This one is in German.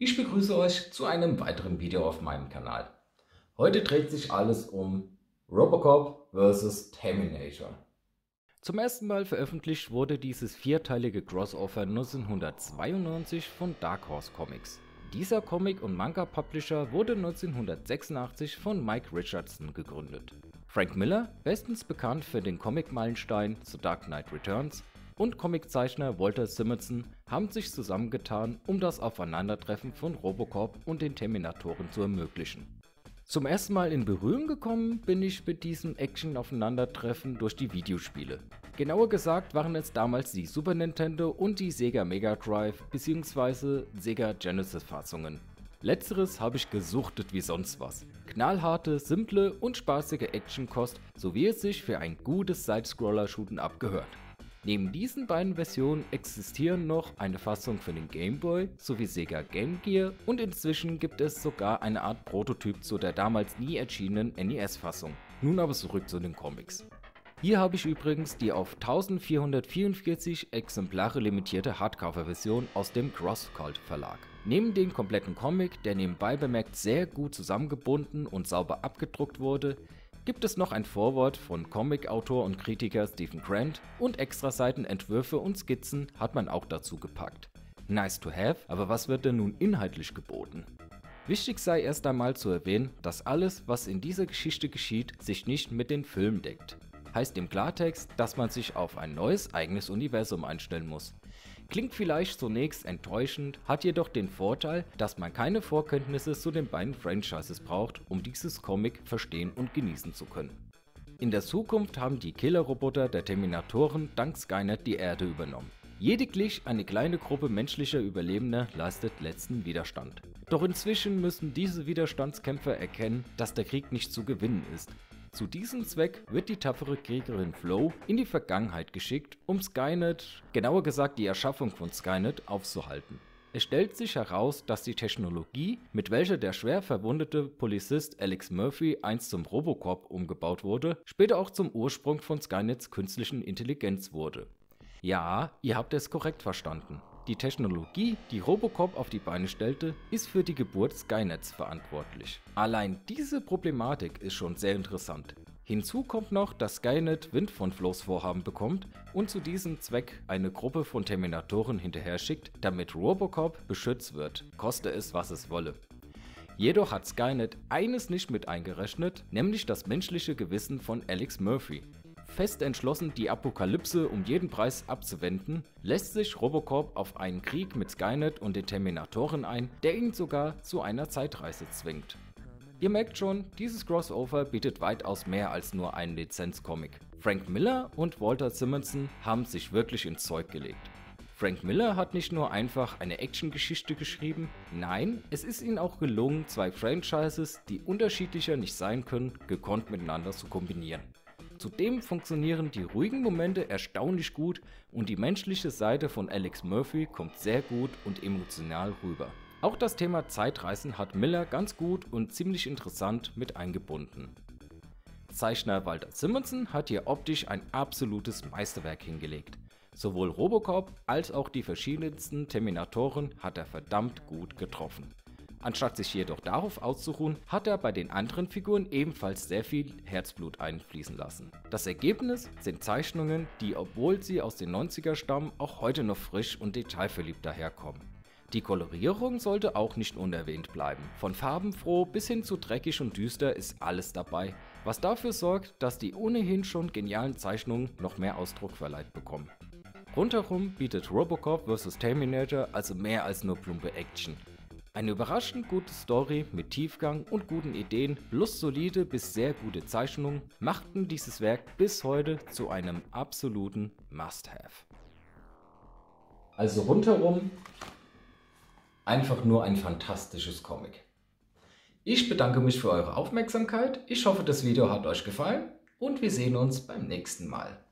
Ich begrüße euch zu einem weiteren Video auf meinem Kanal. Heute dreht sich alles um Robocop vs. Terminator. Zum ersten Mal veröffentlicht wurde dieses vierteilige Crossover 1992 von Dark Horse Comics. Dieser Comic- und Manga-Publisher wurde 1986 von Mike Richardson gegründet. Frank Miller, bestens bekannt für den Comic-Meilenstein The Dark Knight Returns, und Comiczeichner Walter Simonson haben sich zusammengetan, um das Aufeinandertreffen von Robocop und den Terminatoren zu ermöglichen. Zum ersten Mal in Berührung gekommen bin ich mit diesem Action-Aufeinandertreffen durch die Videospiele. Genauer gesagt waren es damals die Super Nintendo und die Sega Mega Drive bzw. Sega Genesis Fassungen. Letzteres habe ich gesuchtet wie sonst was. Knallharte, simple und spaßige Actionkost, so wie es sich für ein gutes Side-Scroller-Shooten abgehört. Neben diesen beiden Versionen existieren noch eine Fassung für den Game Boy sowie Sega Game Gear und inzwischen gibt es sogar eine Art Prototyp zu der damals nie erschienenen NES-Fassung. Nun aber zurück zu den Comics. Hier habe ich übrigens die auf 1444 Exemplare limitierte Hardcover-Version aus dem Crosscult Verlag. Neben dem kompletten Comic, der nebenbei bemerkt sehr gut zusammengebunden und sauber abgedruckt wurde, gibt es noch ein Vorwort von Comic-Autor und Kritiker Stephen Grant und Extraseiten, Entwürfe und Skizzen hat man auch dazu gepackt. Nice to have, aber was wird denn nun inhaltlich geboten? Wichtig sei erst einmal zu erwähnen, dass alles, was in dieser Geschichte geschieht, sich nicht mit den Filmen deckt. Heißt im Klartext, dass man sich auf ein neues eigenes Universum einstellen muss. Klingt vielleicht zunächst enttäuschend, hat jedoch den Vorteil, dass man keine Vorkenntnisse zu den beiden Franchises braucht, um dieses Comic verstehen und genießen zu können. In der Zukunft haben die Killerroboter der Terminatoren dank Skynet die Erde übernommen. Lediglich eine kleine Gruppe menschlicher Überlebender leistet letzten Widerstand. Doch inzwischen müssen diese Widerstandskämpfer erkennen, dass der Krieg nicht zu gewinnen ist. Zu diesem Zweck wird die tapfere Kriegerin Flo in die Vergangenheit geschickt, um Skynet, genauer gesagt die Erschaffung von Skynet, aufzuhalten. Es stellt sich heraus, dass die Technologie, mit welcher der schwer verwundete Polizist Alex Murphy einst zum Robocop umgebaut wurde, später auch zum Ursprung von Skynets künstlichen Intelligenz wurde. Ja, ihr habt es korrekt verstanden. Die Technologie, die Robocop auf die Beine stellte, ist für die Geburt Skynets verantwortlich. Allein diese Problematik ist schon sehr interessant. Hinzu kommt noch, dass Skynet Wind von Flo's Vorhaben bekommt und zu diesem Zweck eine Gruppe von Terminatoren hinterher schickt, damit Robocop beschützt wird, koste es was es wolle. Jedoch hat Skynet eines nicht mit eingerechnet, nämlich das menschliche Gewissen von Alex Murphy. Fest entschlossen, die Apokalypse um jeden Preis abzuwenden, lässt sich Robocop auf einen Krieg mit Skynet und den Terminatoren ein, der ihn sogar zu einer Zeitreise zwingt. Ihr merkt schon, dieses Crossover bietet weitaus mehr als nur einen Lizenzcomic. Frank Miller und Walter Simonson haben sich wirklich ins Zeug gelegt. Frank Miller hat nicht nur einfach eine Actiongeschichte geschrieben, nein, es ist ihnen auch gelungen, zwei Franchises, die unterschiedlicher nicht sein können, gekonnt miteinander zu kombinieren. Zudem funktionieren die ruhigen Momente erstaunlich gut und die menschliche Seite von Alex Murphy kommt sehr gut und emotional rüber. Auch das Thema Zeitreisen hat Miller ganz gut und ziemlich interessant mit eingebunden. Zeichner Walter Simonson hat hier optisch ein absolutes Meisterwerk hingelegt. Sowohl Robocop als auch die verschiedensten Terminatoren hat er verdammt gut getroffen. Anstatt sich jedoch darauf auszuruhen, hat er bei den anderen Figuren ebenfalls sehr viel Herzblut einfließen lassen. Das Ergebnis sind Zeichnungen, die, obwohl sie aus den 90er stammen, auch heute noch frisch und detailverliebt daherkommen. Die Kolorierung sollte auch nicht unerwähnt bleiben. Von farbenfroh bis hin zu dreckig und düster ist alles dabei, was dafür sorgt, dass die ohnehin schon genialen Zeichnungen noch mehr Ausdruck verleiht bekommen. Rundherum bietet Robocop vs. Terminator also mehr als nur plumpe Action. Eine überraschend gute Story mit Tiefgang und guten Ideen plus solide bis sehr gute Zeichnungen machten dieses Werk bis heute zu einem absoluten Must-Have. Also rundherum einfach nur ein fantastisches Comic. Ich bedanke mich für eure Aufmerksamkeit, ich hoffe das Video hat euch gefallen und wir sehen uns beim nächsten Mal.